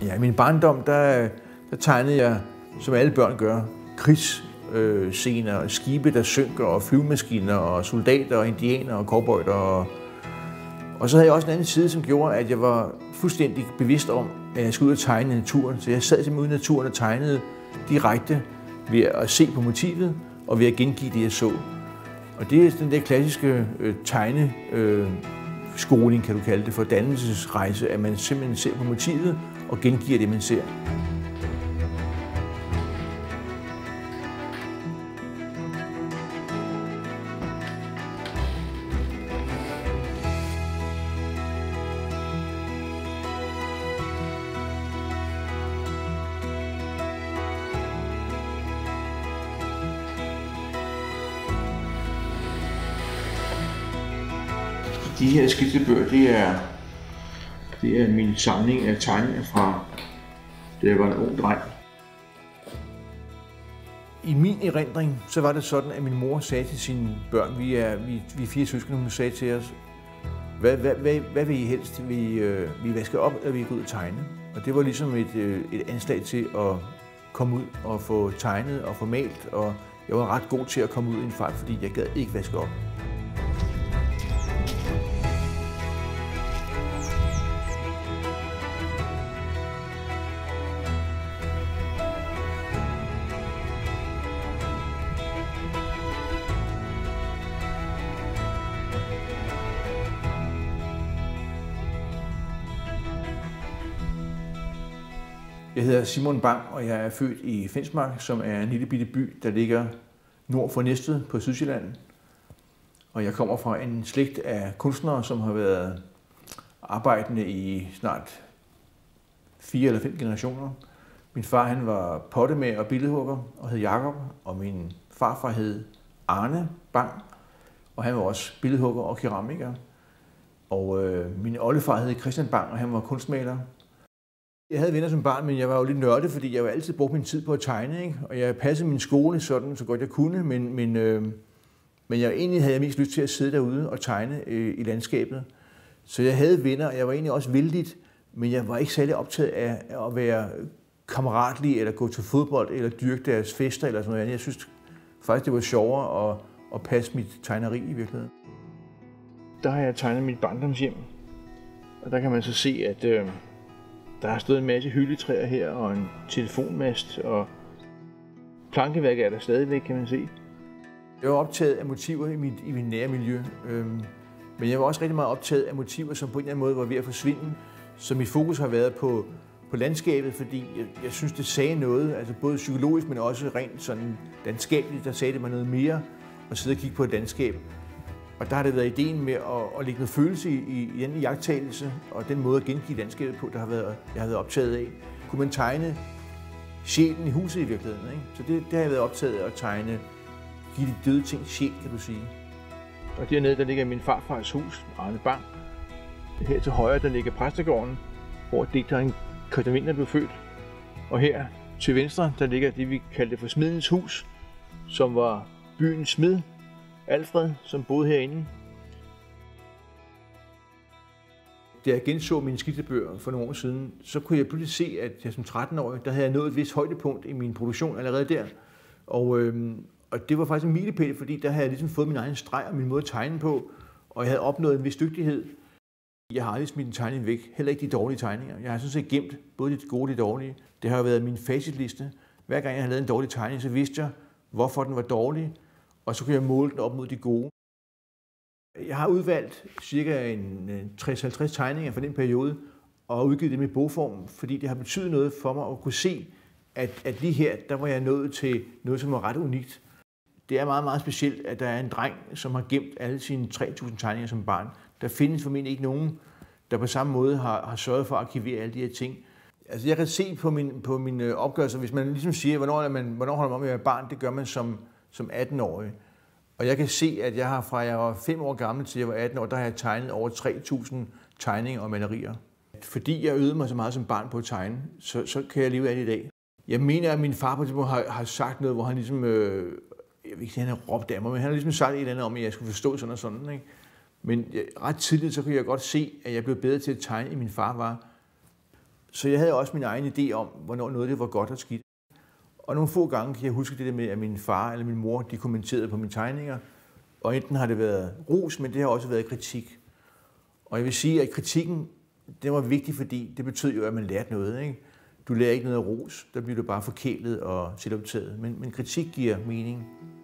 Ja, i min barndom, der tegnede jeg, som alle børn gør, krigsscener, skibe, der synker, og flyvemaskiner, og soldater, og indianer, og cowboyder. Og så havde jeg også en anden side, som gjorde, at jeg var fuldstændig bevidst om, at jeg skulle ud og tegne i naturen. Så jeg sad simpelthen ude i naturen og tegnede direkte ved at se på motivet, og ved at gengive det, jeg så. Og det er den der klassiske tegneskoling, kan du kalde det, for dannelsesrejse, at man simpelthen ser på motivet og gengiver det, man ser. De her skitsebøger, det er min samling af tegninger fra, da jeg var en ung dreng. I min erindring, så var det sådan, at min mor sagde til sine børn, vi er 4 søskende, hun sagde til os, hvad vil I helst? Vil I vaske op, eller vil I gå ud og tegne? Og det var ligesom et anslag til at komme ud og få tegnet og få malt, og jeg var ret god til at komme ud i en fart, fordi jeg gad ikke vaske op. Jeg hedder Simon Bang, og jeg er født i Fensmark, som er en lille bitte by, der ligger nord for Næstved på Sydsjælland. Og jeg kommer fra en slægt af kunstnere, som har været arbejdende i snart 4 eller 5 generationer. Min far han var pottemager og billedhugger og hed Jakob, og min farfar hed Arne Bang, og han var også billedhugger og keramiker. Og min oldefar hed Christian Bang, og han var kunstmaler. Jeg havde venner som barn, men jeg var jo lidt nørdet, fordi jeg altid brugte min tid på at tegne, ikke? Og jeg passede min skole sådan, så godt jeg kunne, men egentlig havde jeg mest lyst til at sidde derude og tegne i landskabet. Så jeg havde venner, og jeg var egentlig også vældigt, men jeg var ikke særlig optaget af at være kammeratlig, eller gå til fodbold, eller dyrke deres fester, eller sådan noget. Jeg synes faktisk, det var sjovere at passe mit tegneri i virkeligheden. Der har jeg tegnet mit barndomshjem, og der kan man så se, at der har stået en masse hylletræer her, og en telefonmast, og plankeværket er der stadigvæk, kan man se. Jeg var optaget af motiver i mit nære miljø, men jeg var også rigtig meget optaget af motiver, som på en eller anden måde var ved at forsvinde. Så mit fokus har været på landskabet, fordi jeg synes, det sagde noget, altså både psykologisk, men også rent sådan landskabeligt, der sagde det mig noget mere at sidde og kigge på et landskab. Og der har det været ideen med at lægge noget følelse i den iagttagelse, og den måde at gengive landskabet på, jeg har været optaget af. Kunne man tegne sjælen i huset i virkeligheden, ikke? Så det har jeg været optaget af at tegne, give de døde ting sjæl, kan du sige. Og dernede, der ligger min farfars hus, Arne Bang. Her til højre, der ligger præstegården, hvor digteren Christian Winther blev født. Og her til venstre, der ligger det, vi kaldte for smedens hus, som var byens smed, Alfred, som boede herinde. Da jeg genså mine skitsebøger for nogle år siden, så kunne jeg pludselig se, at jeg som 13-årig, der havde jeg nået et vist højdepunkt i min produktion allerede der. Og det var faktisk en milepæl, fordi der havde jeg ligesom fået min egen streg og min måde at tegne på, og jeg havde opnået en vis dygtighed. Jeg har aldrig smidt en tegning væk, heller ikke de dårlige tegninger. Jeg har sådan set gemt både de gode og de dårlige. Det har jo været min facitliste. Hver gang jeg har lavet en dårlig tegning, så vidste jeg, hvorfor den var dårlig, og så kunne jeg måle den op mod de gode. Jeg har udvalgt ca. 60-50 tegninger fra den periode, og udgivet dem i bogform, fordi det har betydet noget for mig at kunne se, at lige her, der var jeg nået til noget, som var ret unikt. Det er meget, meget specielt, at der er en dreng, som har gemt alle sine 3.000 tegninger som barn. Der findes formentlig ikke nogen, der på samme måde har sørget for at arkivere alle de her ting. Altså jeg kan se på min opgørelse, hvis man ligesom siger, hvornår holder man om at være barn, det gør man som 18-årig. Og jeg kan se, at jeg har fra jeg var 5 år gammel til jeg var 18 år, der har jeg tegnet over 3.000 tegninger og malerier. Fordi jeg øvede mig så meget som barn på at tegne, så kan jeg leve af det i dag. Jeg mener, at min far på det tidspunkt har sagt noget, hvor han ligesom, jeg vil ikke sige, han har råbt af mig, men han har ligesom sagt et eller andet om, at jeg skulle forstå sådan og sådan, ikke? Men ret tidligt, så kunne jeg godt se, at jeg blev bedre til at tegne, end min far var. Så jeg havde også min egen idé om, hvornår noget det var godt og skidt. Og nogle få gange kan jeg huske det der med, at min far eller min mor, de kommenterede på mine tegninger. Og enten har det været ros, men det har også været kritik. Og jeg vil sige, at kritikken, den var vigtig, fordi det betød jo, at man lærte noget, ikke? Du lærer ikke noget af ros, der bliver du bare forkælet og selvoptaget. Men kritik giver mening.